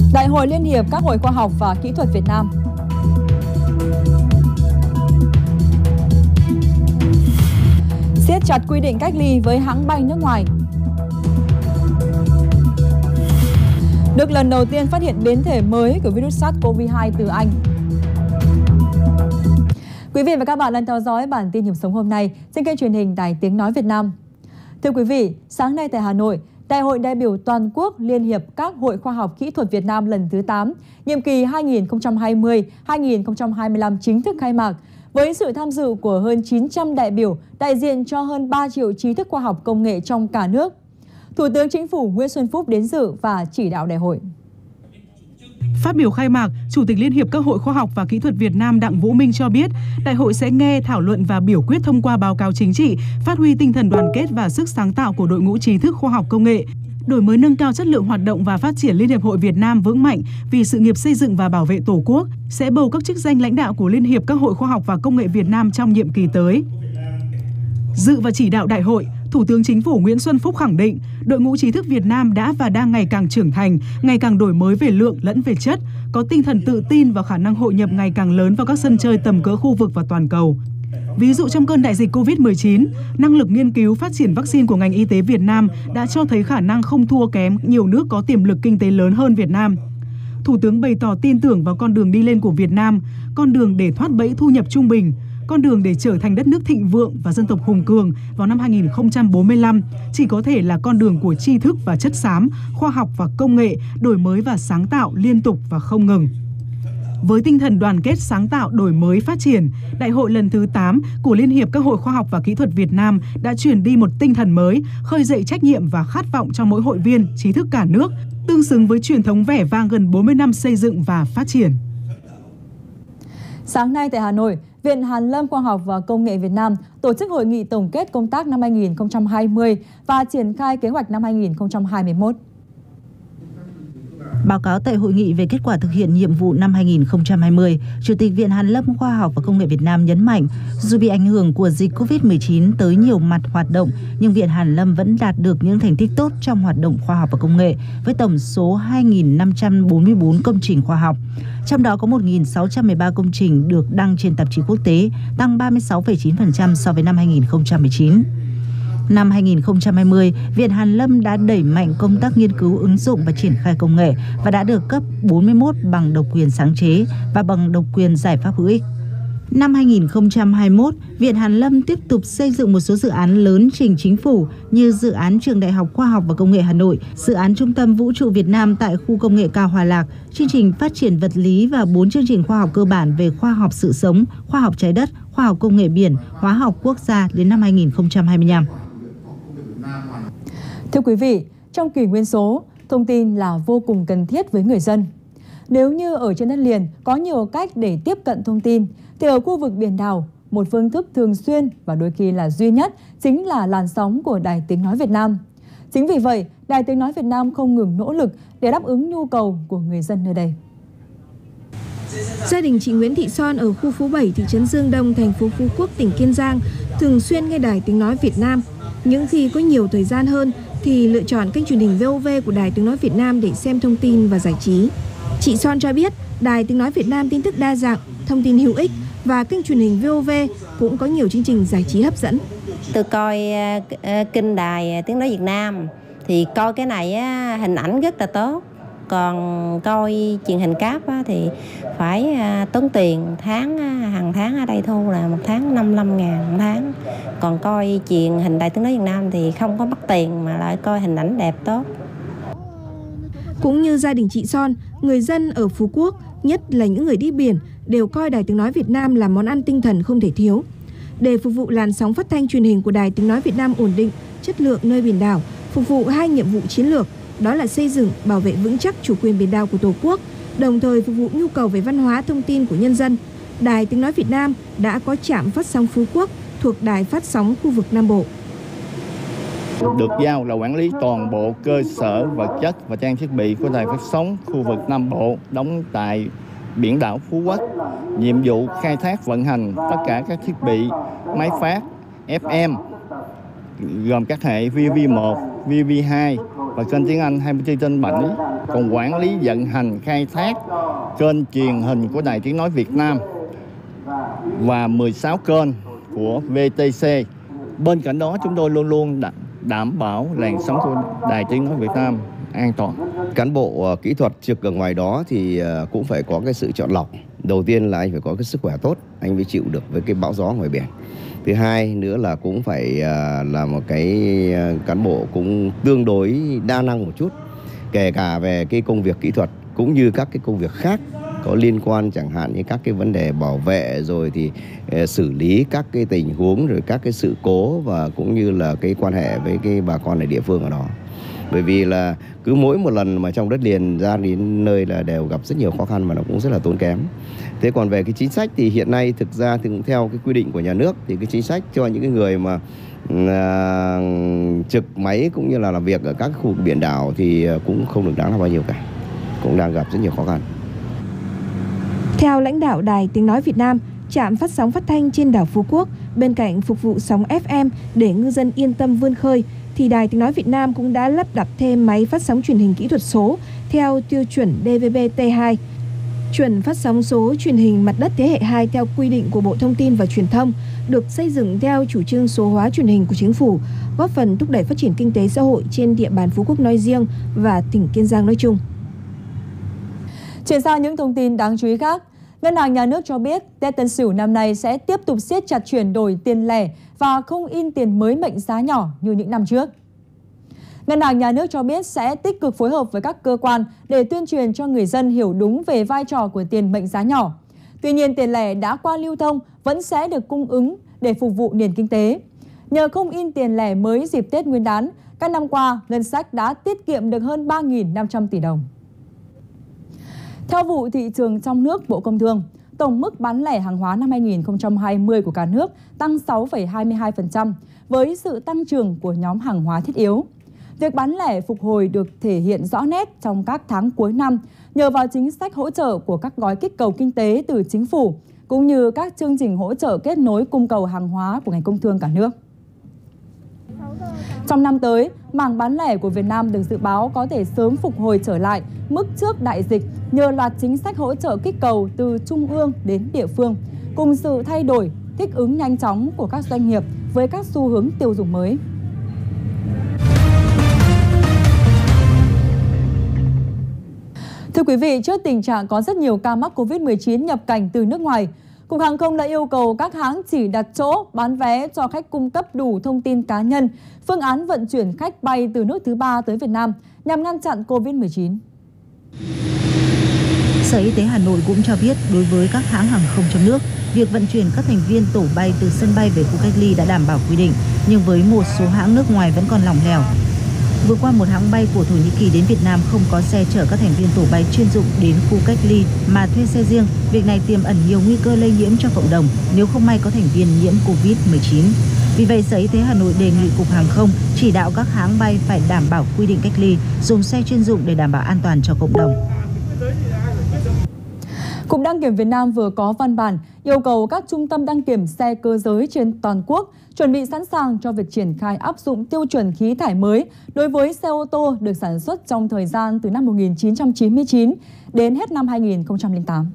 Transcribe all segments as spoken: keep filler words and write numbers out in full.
Đại hội Liên hiệp các hội khoa học và kỹ thuật Việt Nam. Siết chặt quy định cách ly với hãng bay nước ngoài. Đức lần đầu tiên phát hiện biến thể mới của virus SARS-xê o vê hai từ Anh. Quý vị và các bạn đang theo dõi bản tin nhịp sống hôm nay trên kênh truyền hình Đài Tiếng Nói Việt Nam. Thưa quý vị, sáng nay tại Hà Nội, Đại hội đại biểu toàn quốc Liên hiệp các hội khoa học kỹ thuật Việt Nam lần thứ tám, nhiệm kỳ hai nghìn không trăm hai mươi đến hai nghìn không trăm hai mươi lăm chính thức khai mạc, với sự tham dự của hơn chín trăm đại biểu đại diện cho hơn ba triệu trí thức khoa học công nghệ trong cả nước. Thủ tướng Chính phủ Nguyễn Xuân Phúc đến dự và chỉ đạo đại hội. Phát biểu khai mạc, Chủ tịch Liên hiệp các hội khoa học và kỹ thuật Việt Nam Đặng Vũ Minh cho biết, đại hội sẽ nghe, thảo luận và biểu quyết thông qua báo cáo chính trị, phát huy tinh thần đoàn kết và sức sáng tạo của đội ngũ trí thức khoa học công nghệ, đổi mới nâng cao chất lượng hoạt động và phát triển Liên hiệp hội Việt Nam vững mạnh vì sự nghiệp xây dựng và bảo vệ Tổ quốc, sẽ bầu các chức danh lãnh đạo của Liên hiệp các hội khoa học và công nghệ Việt Nam trong nhiệm kỳ tới. Dự và chỉ đạo đại hội, Thủ tướng Chính phủ Nguyễn Xuân Phúc khẳng định, đội ngũ trí thức Việt Nam đã và đang ngày càng trưởng thành, ngày càng đổi mới về lượng lẫn về chất, có tinh thần tự tin và khả năng hội nhập ngày càng lớn vào các sân chơi tầm cỡ khu vực và toàn cầu. Ví dụ trong cơn đại dịch Covid mười chín, năng lực nghiên cứu phát triển vaccine của ngành y tế Việt Nam đã cho thấy khả năng không thua kém nhiều nước có tiềm lực kinh tế lớn hơn Việt Nam. Thủ tướng bày tỏ tin tưởng vào con đường đi lên của Việt Nam, con đường để thoát bẫy thu nhập trung bình, con đường để trở thành đất nước thịnh vượng và dân tộc hùng cường vào năm hai nghìn không trăm bốn mươi lăm chỉ có thể là con đường của tri thức và chất xám, khoa học và công nghệ, đổi mới và sáng tạo liên tục và không ngừng. Với tinh thần đoàn kết sáng tạo, đổi mới, phát triển, Đại hội lần thứ tám của Liên hiệp các hội khoa học và kỹ thuật Việt Nam đã truyền đi một tinh thần mới, khơi dậy trách nhiệm và khát vọng cho mỗi hội viên, trí thức cả nước, tương xứng với truyền thống vẻ vang gần bốn mươi năm xây dựng và phát triển. Sáng nay tại Hà Nội, Viện Hàn lâm Khoa học và Công nghệ Việt Nam tổ chức hội nghị tổng kết công tác năm hai nghìn không trăm hai mươi và triển khai kế hoạch năm hai nghìn không trăm hai mươi mốt. Báo cáo tại hội nghị về kết quả thực hiện nhiệm vụ năm hai nghìn không trăm hai mươi, Chủ tịch Viện Hàn lâm Khoa học và Công nghệ Việt Nam nhấn mạnh, dù bị ảnh hưởng của dịch Covid mười chín tới nhiều mặt hoạt động, nhưng Viện Hàn lâm vẫn đạt được những thành tích tốt trong hoạt động khoa học và công nghệ, với tổng số hai nghìn năm trăm bốn mươi tư công trình khoa học. Trong đó có một nghìn sáu trăm mười ba công trình được đăng trên tạp chí quốc tế, tăng ba mươi sáu phẩy chín phần trăm so với năm hai nghìn không trăm mười chín. Năm hai nghìn không trăm hai mươi, Viện Hàn lâm đã đẩy mạnh công tác nghiên cứu, ứng dụng và triển khai công nghệ và đã được cấp bốn mươi mốt bằng độc quyền sáng chế và bằng độc quyền giải pháp hữu ích. Năm hai nghìn không trăm hai mươi mốt, Viện Hàn lâm tiếp tục xây dựng một số dự án lớn trình chính phủ như dự án Trường Đại học Khoa học và Công nghệ Hà Nội, dự án Trung tâm Vũ trụ Việt Nam tại khu công nghệ cao Hòa Lạc, chương trình phát triển vật lý và bốn chương trình khoa học cơ bản về khoa học sự sống, khoa học trái đất, khoa học công nghệ biển, hóa học quốc gia đến năm hai nghìn không trăm hai mươi lăm. Thưa quý vị, trong kỷ nguyên số, thông tin là vô cùng cần thiết với người dân. Nếu như ở trên đất liền có nhiều cách để tiếp cận thông tin, thì ở khu vực biển đảo, một phương thức thường xuyên và đôi khi là duy nhất chính là làn sóng của Đài Tiếng Nói Việt Nam. Chính vì vậy, Đài Tiếng Nói Việt Nam không ngừng nỗ lực để đáp ứng nhu cầu của người dân nơi đây. Gia đình chị Nguyễn Thị Son ở khu phố bảy, thị trấn Dương Đông, thành phố Phú Quốc, tỉnh Kiên Giang thường xuyên nghe Đài Tiếng Nói Việt Nam. Những khi có nhiều thời gian hơn thì lựa chọn kênh truyền hình vê o vê của Đài Tiếng Nói Việt Nam để xem thông tin và giải trí. Chị Son cho biết Đài Tiếng Nói Việt Nam tin tức đa dạng, thông tin hữu ích và kênh truyền hình vê o vê cũng có nhiều chương trình giải trí hấp dẫn. Tôi coi uh, kênh Đài Tiếng Nói Việt Nam thì coi cái này uh, hình ảnh rất là tốt. Còn coi truyền hình cáp á, thì phải uh, tốn tiền tháng, uh, hàng tháng ở đây thu là một tháng năm mươi lăm ngàn một tháng. Còn coi truyền hình Đài Tiếng Nói Việt Nam thì không có mất tiền mà lại coi hình ảnh đẹp tốt. Cũng như gia đình chị Son, người dân ở Phú Quốc, nhất là những người đi biển, đều coi Đài Tiếng Nói Việt Nam là món ăn tinh thần không thể thiếu. Để phục vụ làn sóng phát thanh truyền hình của Đài Tiếng Nói Việt Nam ổn định, chất lượng nơi biển đảo, phục vụ hai nhiệm vụ chiến lược, đó là xây dựng, bảo vệ vững chắc chủ quyền biển đảo của Tổ quốc, đồng thời phục vụ nhu cầu về văn hóa thông tin của nhân dân, Đài Tiếng Nói Việt Nam đã có trạm phát sóng Phú Quốc thuộc Đài Phát sóng khu vực Nam Bộ. Được giao là quản lý toàn bộ cơ sở vật chất và trang thiết bị của Đài Phát sóng khu vực Nam Bộ đóng tại biển đảo Phú Quốc. Nhiệm vụ khai thác vận hành tất cả các thiết bị máy phát ép em gồm các hệ vê o vê một, vê o vê hai và kênh tiếng Anh hai mươi bốn trên bảy. còn quản lý vận hành khai thác kênh truyền hình của Đài Tiếng Nói Việt Nam và mười sáu kênh của vê tê xê. Bên cạnh đó chúng tôi luôn luôn đảm bảo làn sóng của Đài Tiếng Nói Việt Nam an toàn. Cán bộ kỹ thuật trực ở ngoài đó thì cũng phải có cái sự chọn lọc. Đầu tiên là anh phải có cái sức khỏe tốt, anh mới chịu được với cái bão gió ngoài biển. Thứ hai nữa là cũng phải là một cái cán bộ cũng tương đối đa năng một chút, kể cả về cái công việc kỹ thuật cũng như các cái công việc khác có liên quan, chẳng hạn như các cái vấn đề bảo vệ, rồi thì xử lý các cái tình huống, rồi các cái sự cố, và cũng như là cái quan hệ với cái bà con ở địa phương ở đó. Bởi vì là cứ mỗi một lần mà trong đất liền ra đến nơi là đều gặp rất nhiều khó khăn mà nó cũng rất là tốn kém. Thế còn về cái chính sách thì hiện nay thực ra thì theo cái quy định của nhà nước thì cái chính sách cho những cái người mà à, trực máy cũng như là làm việc ở các khu vực biển đảo thì cũng không được đáng là bao nhiêu cả, cũng đang gặp rất nhiều khó khăn. Theo lãnh đạo Đài Tiếng Nói Việt Nam, trạm phát sóng phát thanh trên đảo Phú Quốc bên cạnh phục vụ sóng ép em để ngư dân yên tâm vươn khơi, thì Đài Tiếng Nói Việt Nam cũng đã lắp đặt thêm máy phát sóng truyền hình kỹ thuật số theo tiêu chuẩn đê vê bê T hai. Chuẩn phát sóng số truyền hình mặt đất thế hệ hai theo quy định của Bộ Thông tin và Truyền thông, được xây dựng theo chủ trương số hóa truyền hình của Chính phủ, góp phần thúc đẩy phát triển kinh tế xã hội trên địa bàn Phú Quốc nói riêng và tỉnh Kiên Giang nói chung. Chuyển sang những thông tin đáng chú ý khác, Ngân hàng Nhà nước cho biết Tết Tân Sửu năm nay sẽ tiếp tục siết chặt chuyển đổi tiền lẻ và không in tiền mới mệnh giá nhỏ như những năm trước. Ngân hàng Nhà nước cho biết sẽ tích cực phối hợp với các cơ quan để tuyên truyền cho người dân hiểu đúng về vai trò của tiền mệnh giá nhỏ. Tuy nhiên, tiền lẻ đã qua lưu thông vẫn sẽ được cung ứng để phục vụ nền kinh tế. Nhờ không in tiền lẻ mới dịp Tết Nguyên đán, các năm qua, ngân sách đã tiết kiệm được hơn ba nghìn năm trăm tỷ đồng. Theo vụ thị trường trong nước Bộ Công Thương, tổng mức bán lẻ hàng hóa năm hai nghìn không trăm hai mươi của cả nước tăng sáu phẩy hai mươi hai phần trăm với sự tăng trưởng của nhóm hàng hóa thiết yếu. Việc bán lẻ phục hồi được thể hiện rõ nét trong các tháng cuối năm nhờ vào chính sách hỗ trợ của các gói kích cầu kinh tế từ chính phủ, cũng như các chương trình hỗ trợ kết nối cung cầu hàng hóa của ngành công thương cả nước. Trong năm tới, mảng bán lẻ của Việt Nam được dự báo có thể sớm phục hồi trở lại mức trước đại dịch nhờ loạt chính sách hỗ trợ kích cầu từ trung ương đến địa phương, cùng sự thay đổi, thích ứng nhanh chóng của các doanh nghiệp với các xu hướng tiêu dùng mới. Thưa quý vị, trước tình trạng có rất nhiều ca mắc Covid mười chín nhập cảnh từ nước ngoài, Cục Hàng không đã yêu cầu các hãng chỉ đặt chỗ, bán vé cho khách cung cấp đủ thông tin cá nhân, phương án vận chuyển khách bay từ nước thứ ba tới Việt Nam nhằm ngăn chặn Covid mười chín. Sở Y tế Hà Nội cũng cho biết đối với các hãng hàng không trong nước, việc vận chuyển các thành viên tổ bay từ sân bay về khu cách ly đã đảm bảo quy định, nhưng với một số hãng nước ngoài vẫn còn lỏng lẻo. Vừa qua, một hãng bay của Thổ Nhĩ Kỳ đến Việt Nam không có xe chở các thành viên tổ bay chuyên dụng đến khu cách ly mà thuê xe riêng. Việc này tiềm ẩn nhiều nguy cơ lây nhiễm cho cộng đồng nếu không may có thành viên nhiễm Covid mười chín. Vì vậy, Sở Y tế Hà Nội đề nghị Cục Hàng không chỉ đạo các hãng bay phải đảm bảo quy định cách ly, dùng xe chuyên dụng để đảm bảo an toàn cho cộng đồng. Cục Đăng kiểm Việt Nam vừa có văn bản yêu cầu các trung tâm đăng kiểm xe cơ giới trên toàn quốc chuẩn bị sẵn sàng cho việc triển khai áp dụng tiêu chuẩn khí thải mới đối với xe ô tô được sản xuất trong thời gian từ năm một nghìn chín trăm chín mươi chín đến hết năm hai nghìn không trăm lẻ tám.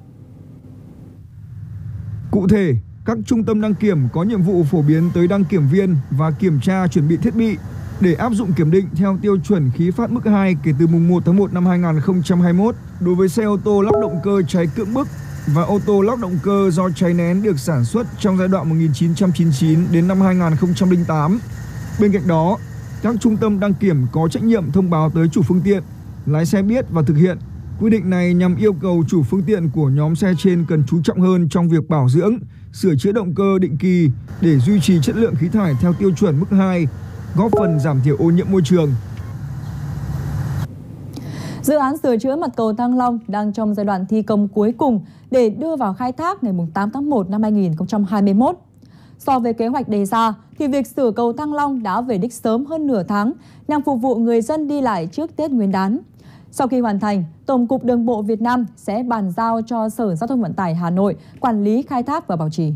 Cụ thể, các trung tâm đăng kiểm có nhiệm vụ phổ biến tới đăng kiểm viên và kiểm tra chuẩn bị thiết bị để áp dụng kiểm định theo tiêu chuẩn khí phát mức hai kể từ mùng một tháng một năm hai nghìn không trăm hai mươi mốt đối với xe ô tô lắp động cơ cháy cưỡng bức và ô tô lắp động cơ do cháy nén được sản xuất trong giai đoạn một nghìn chín trăm chín mươi chín đến năm hai nghìn không trăm lẻ tám. Bên cạnh đó, các trung tâm đăng kiểm có trách nhiệm thông báo tới chủ phương tiện, lái xe biết và thực hiện. Quy định này nhằm yêu cầu chủ phương tiện của nhóm xe trên cần chú trọng hơn trong việc bảo dưỡng, sửa chữa động cơ định kỳ để duy trì chất lượng khí thải theo tiêu chuẩn mức hai, góp phần giảm thiểu ô nhiễm môi trường. Dự án sửa chữa mặt cầu Thăng Long đang trong giai đoạn thi công cuối cùng để đưa vào khai thác ngày tám tháng một năm hai nghìn không trăm hai mươi mốt. So với kế hoạch đề ra, thì việc sửa cầu Thăng Long đã về đích sớm hơn nửa tháng nhằm phục vụ người dân đi lại trước Tết Nguyên đán. Sau khi hoàn thành, Tổng cục Đường bộ Việt Nam sẽ bàn giao cho Sở Giao thông Vận tải Hà Nội quản lý khai thác và bảo trì.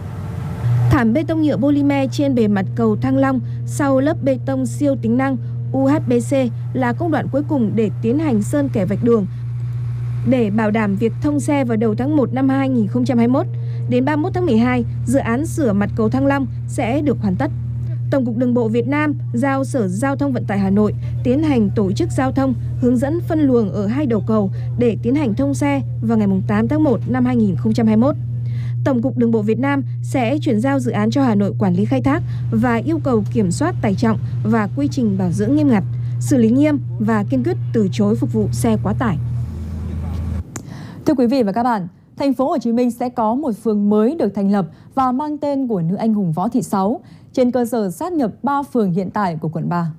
Thảm bê tông nhựa polymer trên bề mặt cầu Thăng Long sau lớp bê tông siêu tính năng U H B C là công đoạn cuối cùng để tiến hành sơn kẻ vạch đường. Để bảo đảm việc thông xe vào đầu tháng một năm hai nghìn không trăm hai mươi mốt, đến ba mươi mốt tháng mười hai, dự án sửa mặt cầu Thăng Long sẽ được hoàn tất. Tổng cục Đường bộ Việt Nam giao Sở Giao thông Vận tải Hà Nội tiến hành tổ chức giao thông, hướng dẫn phân luồng ở hai đầu cầu để tiến hành thông xe vào ngày tám tháng một năm hai nghìn không trăm hai mươi mốt. Tổng cục Đường bộ Việt Nam sẽ chuyển giao dự án cho Hà Nội quản lý khai thác và yêu cầu kiểm soát tải trọng và quy trình bảo dưỡng nghiêm ngặt, xử lý nghiêm và kiên quyết từ chối phục vụ xe quá tải. Thưa quý vị và các bạn, thành phố Hồ Chí Minh sẽ có một phường mới được thành lập và mang tên của nữ anh hùng Võ Thị Sáu trên cơ sở sát nhập ba phường hiện tại của quận ba.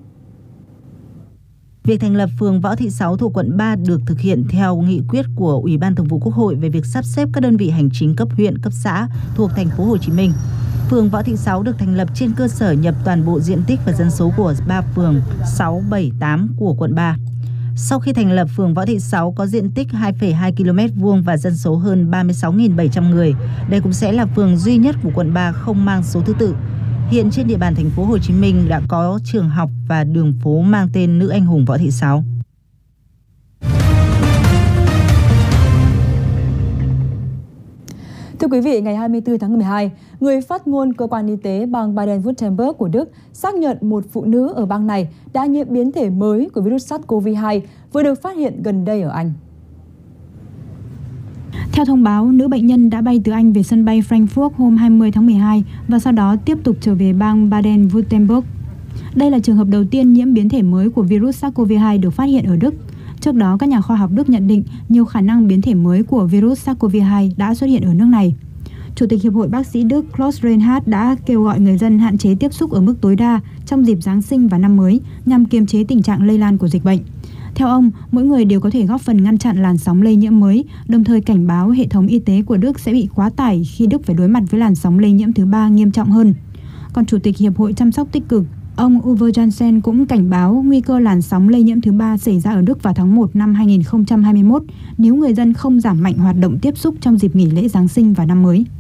Việc thành lập phường Võ Thị Sáu thuộc quận ba được thực hiện theo nghị quyết của Ủy ban Thường vụ Quốc hội về việc sắp xếp các đơn vị hành chính cấp huyện, cấp xã thuộc thành phố Hồ Chí Minh. Phường Võ Thị Sáu được thành lập trên cơ sở nhập toàn bộ diện tích và dân số của ba phường sáu, bảy, tám của quận ba. Sau khi thành lập, phường Võ Thị Sáu có diện tích hai phẩy hai ki lô mét vuông và dân số hơn ba mươi sáu nghìn bảy trăm người. Đây cũng sẽ là phường duy nhất của quận ba không mang số thứ tự. Hiện trên địa bàn thành phố Hồ Chí Minh đã có trường học và đường phố mang tên nữ anh hùng Võ Thị Sáu. Thưa quý vị, ngày hai mươi tư tháng mười hai, người phát ngôn cơ quan y tế bang Baden-Württemberg của Đức xác nhận một phụ nữ ở bang này đã nhiễm biến thể mới của virus SARS-xê o vê hai vừa được phát hiện gần đây ở Anh. Theo thông báo, nữ bệnh nhân đã bay từ Anh về sân bay Frankfurt hôm hai mươi tháng mười hai và sau đó tiếp tục trở về bang Baden-Württemberg. Đây là trường hợp đầu tiên nhiễm biến thể mới của virus SARS-xê o vê hai được phát hiện ở Đức. Trước đó, các nhà khoa học Đức nhận định nhiều khả năng biến thể mới của virus SARS-xê o vê hai đã xuất hiện ở nước này. Chủ tịch Hiệp hội Bác sĩ Đức Klaus Reinhardt đã kêu gọi người dân hạn chế tiếp xúc ở mức tối đa trong dịp Giáng sinh và năm mới nhằm kiềm chế tình trạng lây lan của dịch bệnh. Theo ông, mỗi người đều có thể góp phần ngăn chặn làn sóng lây nhiễm mới, đồng thời cảnh báo hệ thống y tế của Đức sẽ bị quá tải khi Đức phải đối mặt với làn sóng lây nhiễm thứ ba nghiêm trọng hơn. Còn Chủ tịch Hiệp hội Chăm sóc tích cực, ông Uwe Janssen cũng cảnh báo nguy cơ làn sóng lây nhiễm thứ ba xảy ra ở Đức vào tháng một năm hai nghìn không trăm hai mươi mốt nếu người dân không giảm mạnh hoạt động tiếp xúc trong dịp nghỉ lễ Giáng sinh và năm mới.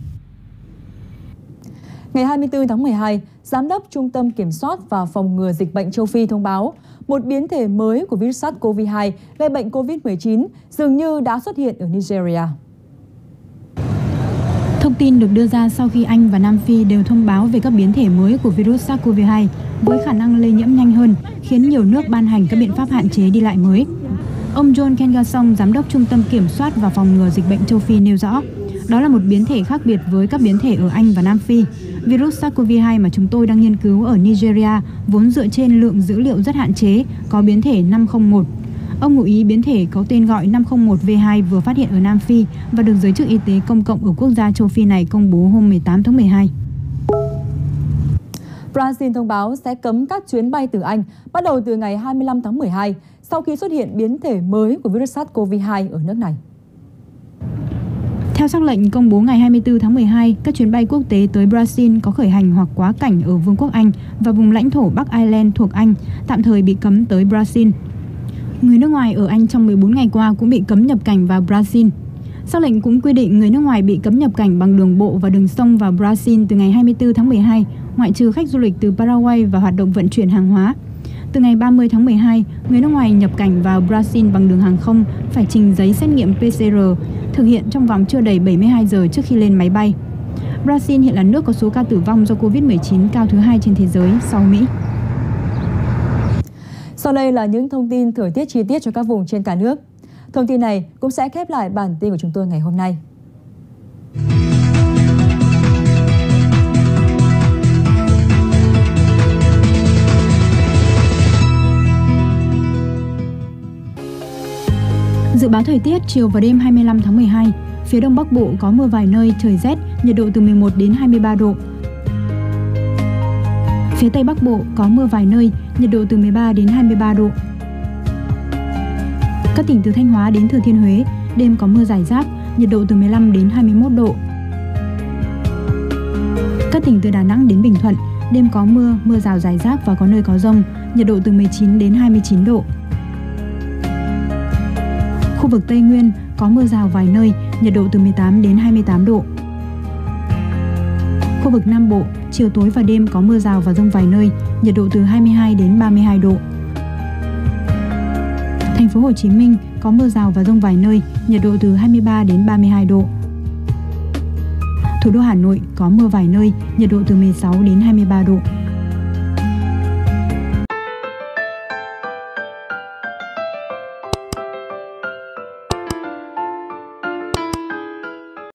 Ngày hai mươi tư tháng mười hai, Giám đốc Trung tâm Kiểm soát và Phòng ngừa Dịch bệnh châu Phi thông báo một biến thể mới của virus SARS-xê o vê hai gây bệnh Covid mười chín dường như đã xuất hiện ở Nigeria. Thông tin được đưa ra sau khi Anh và Nam Phi đều thông báo về các biến thể mới của virus SARS-xê o vê hai với khả năng lây nhiễm nhanh hơn, khiến nhiều nước ban hành các biện pháp hạn chế đi lại mới. Ông John Kengasong, Giám đốc Trung tâm Kiểm soát và Phòng ngừa Dịch bệnh châu Phi nêu rõ, đó là một biến thể khác biệt với các biến thể ở Anh và Nam Phi. Virus SARS-xê o vê hai mà chúng tôi đang nghiên cứu ở Nigeria vốn dựa trên lượng dữ liệu rất hạn chế, có biến thể năm không một. Ông ngụ ý biến thể có tên gọi năm không một V hai vừa phát hiện ở Nam Phi và được Giới chức Y tế Công cộng ở quốc gia châu Phi này công bố hôm mười tám tháng mười hai. Brazil thông báo sẽ cấm các chuyến bay từ Anh bắt đầu từ ngày hai mươi lăm tháng mười hai sau khi xuất hiện biến thể mới của virus SARS-xê o vê hai ở nước này. Theo sắc lệnh công bố ngày hai mươi tư tháng mười hai, các chuyến bay quốc tế tới Brazil có khởi hành hoặc quá cảnh ở Vương quốc Anh và vùng lãnh thổ Bắc Ireland thuộc Anh tạm thời bị cấm tới Brazil. Người nước ngoài ở Anh trong mười bốn ngày qua cũng bị cấm nhập cảnh vào Brazil. Sắc lệnh cũng quy định người nước ngoài bị cấm nhập cảnh bằng đường bộ và đường sông vào Brazil từ ngày hai mươi tư tháng mười hai, ngoại trừ khách du lịch từ Paraguay và hoạt động vận chuyển hàng hóa. Từ ngày ba mươi tháng mười hai, người nước ngoài nhập cảnh vào Brazil bằng đường hàng không phải trình giấy xét nghiệm pê xê rờ thực hiện trong vòng chưa đầy bảy mươi hai giờ trước khi lên máy bay. Brazil hiện là nước có số ca tử vong do Covid mười chín cao thứ hai trên thế giới sau Mỹ. Sau đây là những thông tin thời tiết chi tiết cho các vùng trên cả nước. Thông tin này cũng sẽ khép lại bản tin của chúng tôi ngày hôm nay. Dự báo thời tiết chiều và đêm hai mươi lăm tháng mười hai, phía Đông Bắc Bộ có mưa vài nơi, trời rét, nhiệt độ từ mười một đến hai mươi ba độ. Phía Tây Bắc Bộ có mưa vài nơi, nhiệt độ từ mười ba đến hai mươi ba độ. Các tỉnh từ Thanh Hóa đến Thừa Thiên Huế, đêm có mưa rải rác, nhiệt độ từ mười lăm đến hai mươi mốt độ. Các tỉnh từ Đà Nẵng đến Bình Thuận, đêm có mưa, mưa rào rải rác và có nơi có dông, nhiệt độ từ mười chín đến hai mươi chín độ. Khu vực Tây Nguyên có mưa rào vài nơi, nhiệt độ từ mười tám đến hai mươi tám độ. Khu vực Nam Bộ, chiều tối và đêm có mưa rào và dông vài nơi, nhiệt độ từ hai mươi hai đến ba mươi hai độ. Thành phố Hồ Chí Minh có mưa rào và dông vài nơi, nhiệt độ từ hai mươi ba đến ba mươi hai độ. Thủ đô Hà Nội có mưa vài nơi, nhiệt độ từ mười sáu đến hai mươi ba độ.